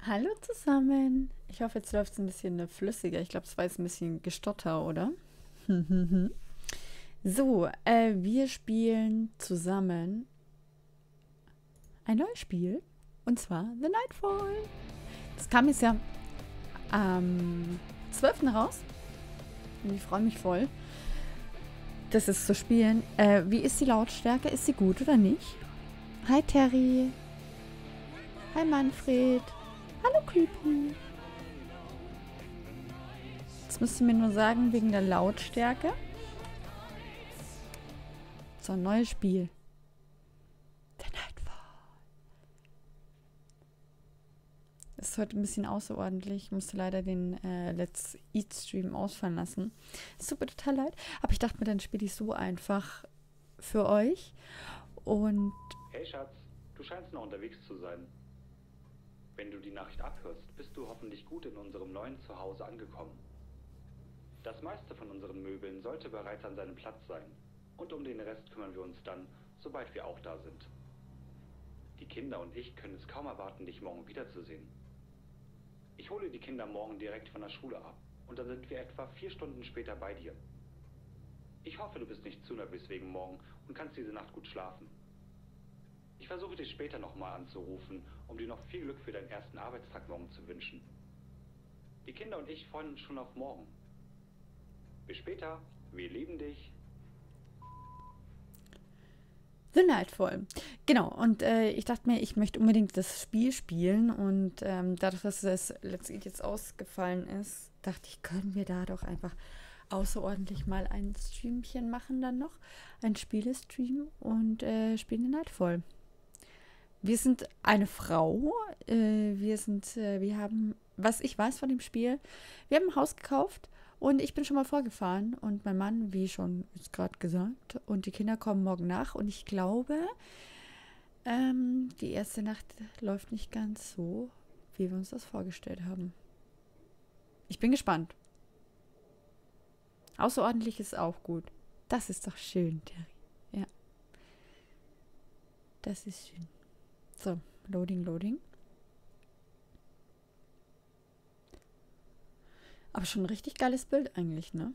Hallo zusammen. Ich hoffe, jetzt läuft es ein bisschen flüssiger. Ich glaube, es war jetzt ein bisschen gestotter, oder? So, wir spielen zusammen ein neues Spiel. Und zwar The Nightfall. Das kam jetzt ja am 12. raus. Und ich freue mich voll, das ist zu spielen. Wie ist die Lautstärke? Ist sie gut oder nicht? Hi Terry. Hi Manfred. Hallo Creepy. Jetzt müsst ihr mir nur sagen, wegen der Lautstärke. So, ein neues Spiel. The Nightfall. Das ist heute ein bisschen außerordentlich. Ich musste leider den Let's Eat Stream ausfallen lassen. Es tut mir total leid. Aber ich dachte mir, dann spiele ich so einfach für euch. Und Hey Schatz, du scheinst noch unterwegs zu sein. Wenn du die Nachricht abhörst, bist du hoffentlich gut in unserem neuen Zuhause angekommen. Das meiste von unseren Möbeln sollte bereits an seinem Platz sein. Und um den Rest kümmern wir uns dann, sobald wir auch da sind. Die Kinder und ich können es kaum erwarten, dich morgen wiederzusehen. Ich hole die Kinder morgen direkt von der Schule ab und dann sind wir etwa 4 Stunden später bei dir. Ich hoffe, du bist nicht zu nervös wegen morgen und kannst diese Nacht gut schlafen. Ich versuche dich später nochmal anzurufen, um dir noch viel Glück für deinen ersten Arbeitstag morgen zu wünschen. Die Kinder und ich freuen uns schon auf morgen. Bis später, wir lieben dich. The Nightfall. Genau, und ich dachte mir, ich möchte unbedingt das Spiel spielen. Und dadurch, dass das letztlich jetzt ausgefallen ist, dachte ich, können wir da doch einfach außerordentlich mal ein Streamchen machen dann noch. Ein Spielestream und spielen The Nightfall. Wir sind eine Frau. Wir haben, was ich weiß von dem Spiel, wir haben ein Haus gekauft und ich bin schon mal vorgefahren und mein Mann, wie schon jetzt gerade gesagt, und die Kinder kommen morgen nach und ich glaube, die erste Nacht läuft nicht ganz so, wie wir uns das vorgestellt haben. Ich bin gespannt. Außerordentlich ist auch gut. Das ist doch schön, Terry. Ja, das ist schön. So, Loading, Loading. Aber schon ein richtig geiles Bild eigentlich, ne?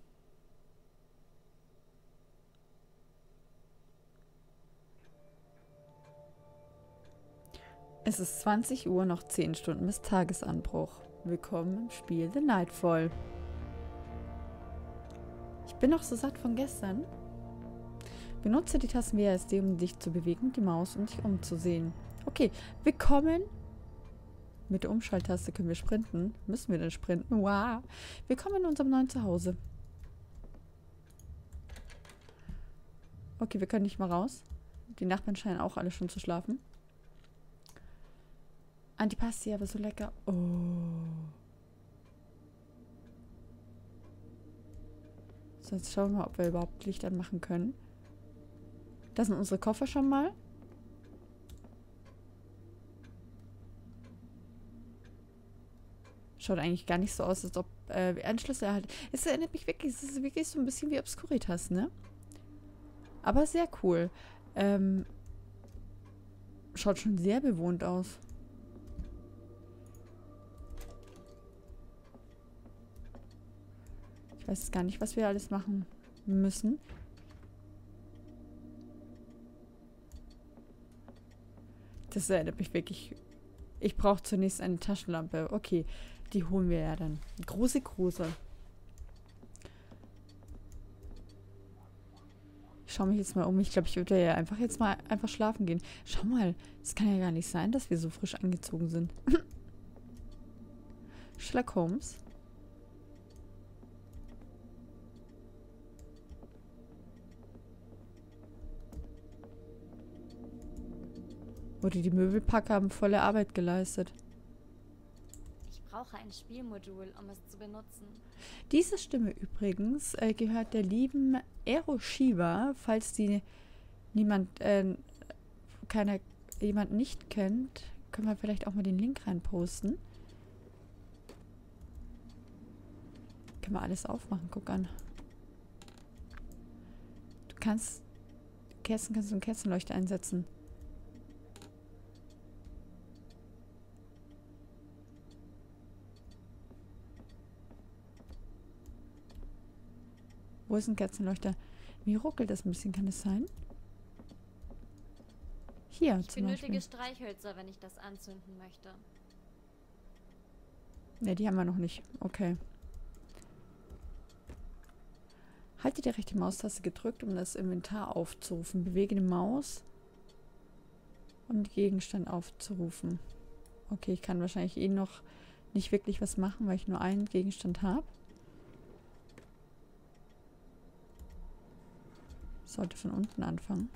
Es ist 20 Uhr, noch 10 Stunden bis Tagesanbruch. Willkommen im Spiel The Nightfall. Ich bin noch so satt von gestern. Benutze die Tasten WASD, um dich zu bewegen, die Maus, um dich umzusehen. Okay, willkommen. Mit der Umschalttaste können wir sprinten. Müssen wir denn sprinten? Wow. Willkommen in unserem neuen Zuhause. Okay, wir können nicht mal raus. Die Nachbarn scheinen auch alle schon zu schlafen. Antipasti, aber so lecker. Oh. So, jetzt schauen wir mal, ob wir überhaupt Licht anmachen können. Das sind unsere Koffer schon mal. Schaut eigentlich gar nicht so aus, als ob Anschlüsse erhalten. Es erinnert mich wirklich, es ist wirklich so ein bisschen wie Obscuritas, ne? Aber sehr cool. Schaut schon sehr bewohnt aus. Ich weiß gar nicht, was wir alles machen müssen. Das erinnert mich wirklich. Ich brauche zunächst eine Taschenlampe. Okay, die holen wir ja dann. Große, große. Ich schaue mich jetzt mal um. Ich glaube, ich würde ja einfach jetzt mal einfach schlafen gehen. Schau mal, es kann ja gar nicht sein, dass wir so frisch angezogen sind. Sherlock Holmes. Oder die Möbelpacker haben volle Arbeit geleistet. Ich brauche ein Spielmodul, um es zu benutzen. Diese Stimme übrigens gehört der lieben Ero Shiva, falls die jemand nicht kennt, können wir vielleicht auch mal den Link reinposten. Können wir alles aufmachen, guck an. Kannst du einen Kerzenleuchter einsetzen. Wo ist ein Kerzenleuchter? Wie ruckelt das ein bisschen? Kann das sein? Hier Ich zum Beispiel. benötige Streichhölzer, wenn ich das anzünden möchte. Ne, die haben wir noch nicht. Okay. Halte die rechte Maustaste gedrückt, um das Inventar aufzurufen. Bewege die Maus, um den Gegenstand aufzurufen. Okay, ich kann wahrscheinlich eh noch nicht wirklich was machen, weil ich nur einen Gegenstand habe. Sollte von unten anfangen.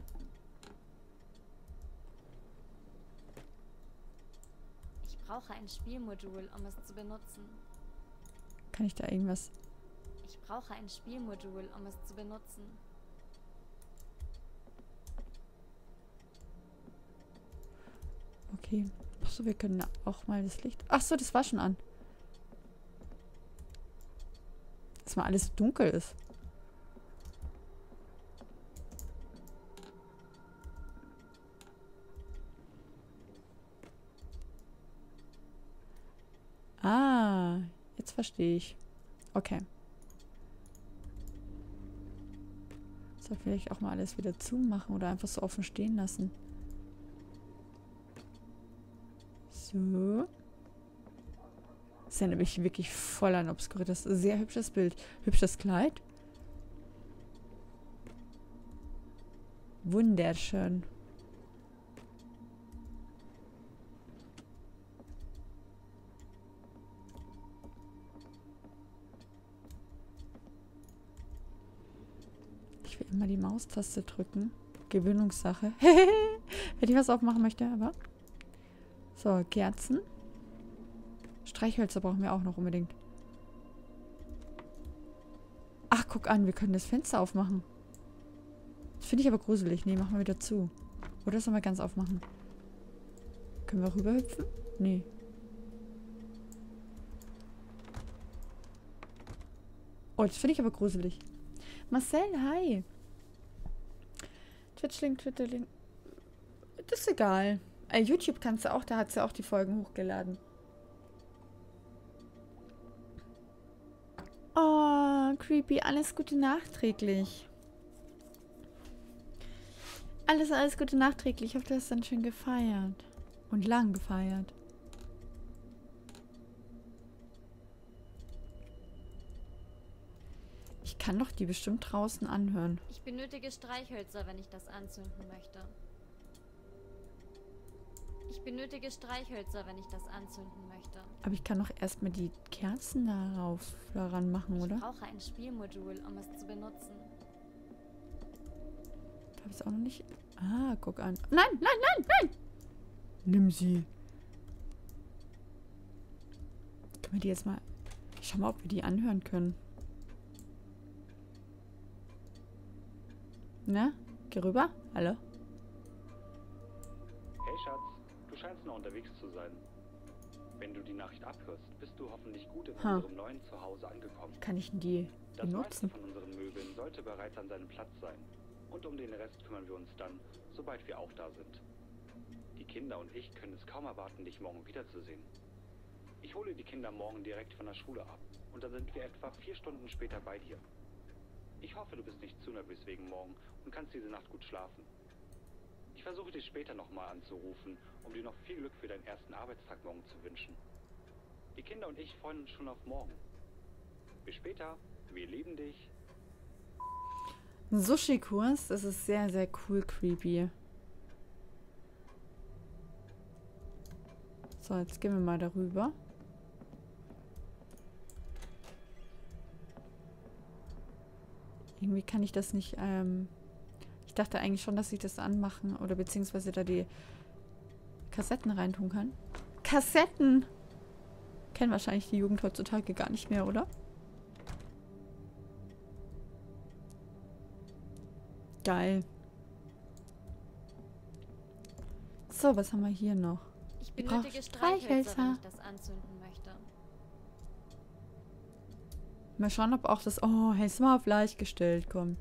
Ich brauche ein Spielmodul, um es zu benutzen. Kann ich da irgendwas... Ich brauche ein Spielmodul, um es zu benutzen. Okay. Achso, wir können auch mal das Licht... Achso, das war schon an. Dass mal alles dunkel ist. Ah, jetzt verstehe ich. Okay. Soll vielleicht auch mal alles wieder zumachen oder einfach so offen stehen lassen. So. Das ist ja nämlich wirklich voll an Obscuritas. Sehr hübsches Bild. Hübsches Kleid. Wunderschön. Ich will immer die Maustaste drücken. Gewöhnungssache. Wenn ich was aufmachen möchte, aber... So, Kerzen. Streichhölzer brauchen wir auch noch unbedingt. Ach, guck an, wir können das Fenster aufmachen. Das finde ich aber gruselig. Nee, machen wir wieder zu. Oder sollen wir ganz aufmachen? Können wir rüberhüpfen? Nee. Oh, das finde ich aber gruselig. Marcel, hi. Twitch-Link, Twitter-Link. Das ist egal. YouTube kannst du auch, da hat sie auch die Folgen hochgeladen. Oh, creepy. Alles Gute nachträglich. Alles Gute nachträglich. Ich hoffe, du hast dann schön gefeiert. Und lang gefeiert. Ich kann doch die bestimmt draußen anhören. Ich benötige Streichhölzer, wenn ich das anzünden möchte. Ich benötige Streichhölzer, wenn ich das anzünden möchte. Aber ich kann doch erstmal die Kerzen daran machen, oder? Ich brauche ein Spielmodul, um es zu benutzen. Da habe ich es auch noch nicht... Ah, guck an. Nein, nein, nein, nein! Nimm sie. Können wir die jetzt mal... Ich schau mal, ob wir die anhören können. Na? Geh rüber. Hallo? Hey Schatz, du scheinst noch unterwegs zu sein. Wenn du die Nachricht abhörst, bist du hoffentlich gut in unserem neuen Zuhause angekommen. Kann ich denn die Das meiste benutzen? von unseren Möbeln sollte bereits an seinem Platz sein. Und um den Rest kümmern wir uns dann, sobald wir auch da sind. Die Kinder und ich können es kaum erwarten, dich morgen wiederzusehen. Ich hole die Kinder morgen direkt von der Schule ab. Und dann sind wir etwa 4 Stunden später bei dir. Ich hoffe, du bist nicht zu nervös wegen morgen und kannst diese Nacht gut schlafen. Ich versuche dich später nochmal anzurufen, um dir noch viel Glück für deinen ersten Arbeitstag morgen zu wünschen. Die Kinder und ich freuen uns schon auf morgen. Bis später. Wir lieben dich. Ein Sushi-Kurs, das ist sehr, sehr cool creepy. So, jetzt gehen wir mal darüber. Irgendwie kann ich das nicht, ich dachte eigentlich schon, dass ich das anmachen oder beziehungsweise da die Kassetten reintun kann. Kassetten! Kennen wahrscheinlich die Jugend heutzutage gar nicht mehr, oder? Geil. So, was haben wir hier noch? Ich Ihr braucht benötige Streichhölzer, wenn Streichhölzer. ich das anzünden möchte. Mal schauen, ob auch das... Oh, hättest du mal auf leicht gestellt kommt.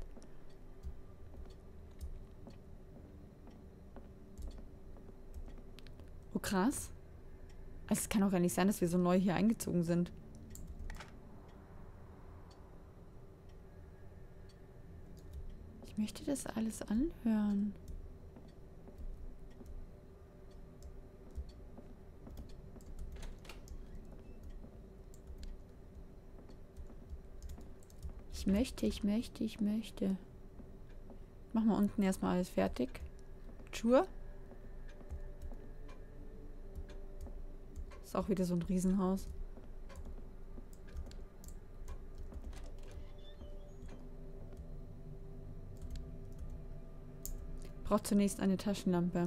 Oh, krass. Also, es kann auch gar nicht sein, dass wir so neu hier eingezogen sind. möchte das alles anhören. Ich möchte. Machen wir unten erstmal alles fertig. Schuhe. Ist auch wieder so ein Riesenhaus. Braucht zunächst eine Taschenlampe.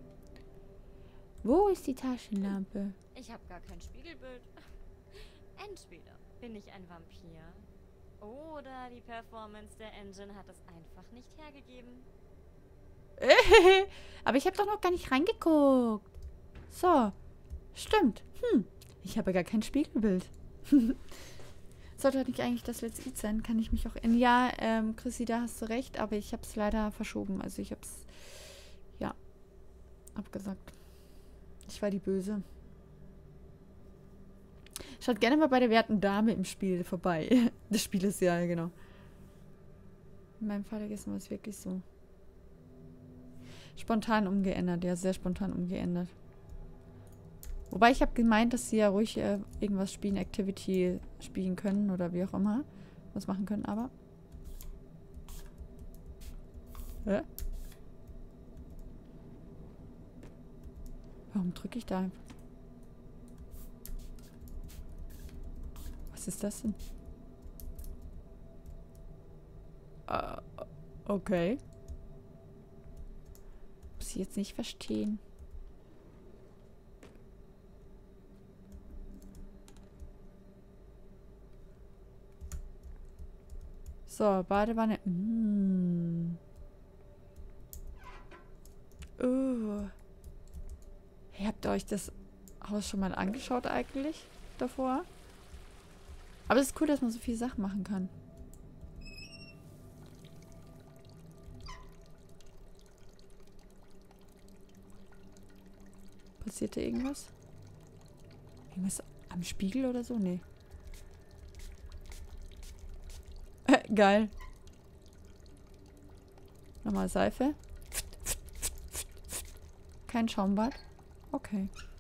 Wo ist die Taschenlampe? Ich habe gar kein Spiegelbild. Entweder bin ich ein Vampir oder die Performance der Engine hat es einfach nicht hergegeben. Aber ich habe doch noch gar nicht reingeguckt. So. Stimmt. Ich habe gar kein Spiegelbild. Sollte nicht eigentlich das Let's Eat sein? Kann ich mich auch... Ja, Chrissy, da hast du recht, aber ich habe es leider verschoben. Also ich habe es... Ja. Abgesagt. Ich war die Böse. Schaut gerne mal bei der werten Dame im Spiel vorbei. Das Spiel ist ja, genau. In meinem Fall gestern war es wirklich so. Spontan umgeändert. Ja, sehr spontan umgeändert. Wobei ich habe gemeint, dass sie ja ruhig irgendwas spielen, Activity spielen können oder wie auch immer. Was machen können, aber... Hä? Warum drücke ich da einfach? Was ist das denn? Okay. Muss ich jetzt nicht verstehen. So, Badewanne. Hey, habt ihr euch das Haus schon mal angeschaut eigentlich davor? Aber es ist cool, dass man so viele Sachen machen kann. Passiert da irgendwas? Irgendwas am Spiegel oder so? Nee. Geil. Nochmal Seife. Kein Schaumbad. Okay.